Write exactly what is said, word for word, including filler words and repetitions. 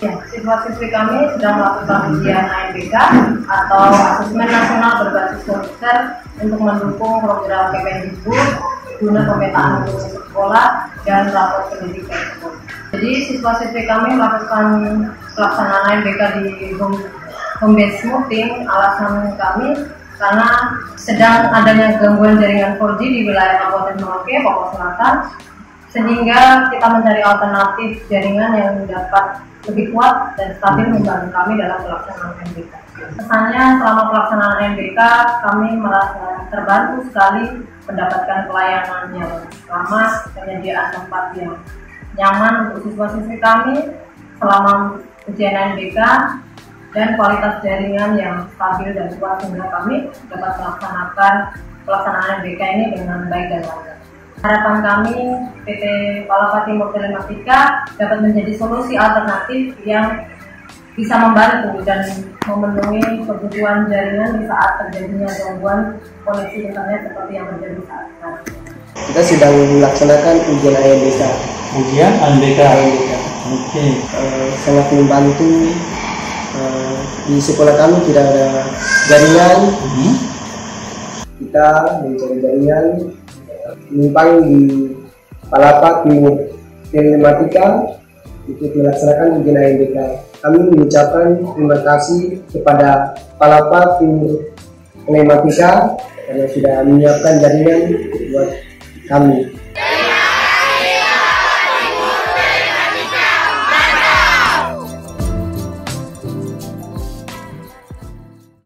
Ya, siswa-siswi kami sedang melakukan ujian A N B K atau Asesmen Nasional Berbasis Komputer untuk mendukung program Kemendikbud guna pemetaan mutu sekolah dan rapor pendidikan sekolah. Jadi siswa-siswi kami melakukan pelaksanaan A N B K di home, home base meeting. Alasan kami karena sedang adanya gangguan jaringan empat G di wilayah Kabupaten Merauke, Papua Selatan, sehingga kita mencari alternatif jaringan yang dapat lebih kuat dan stabil membantu kami dalam pelaksanaan A N B K. Kesannya selama pelaksanaan A N B K kami merasa terbantu sekali mendapatkan pelayanan yang ramah, penyediaan tempat yang nyaman untuk siswa-siswi kami selama ujian A N B K, dan kualitas jaringan yang stabil dan kuat sehingga kami dapat melaksanakan pelaksanaan A N B K ini dengan baik dan lancar. Harapan kami P T Palapa Timur Telematika dapat menjadi solusi alternatif yang bisa membantu dan memenuhi kebutuhan jaringan di saat terjadinya gangguan koneksi internet seperti yang terjadi saat ini. Kita sedang melaksanakan ujian A N B K. Ujian A N B K. A N B K. Oke. Okay. Uh, sangat membantu. Uh, di sekolah kami tidak ada jaringan. Hmm. Kita mencari jaringan menumpang di Palapa Timur Telematika untuk melaksanakan ujian A N B K. Kami mengucapkan terima kasih kepada Palapa Timur Telematika karena sudah menyiapkan jaringan buat kami.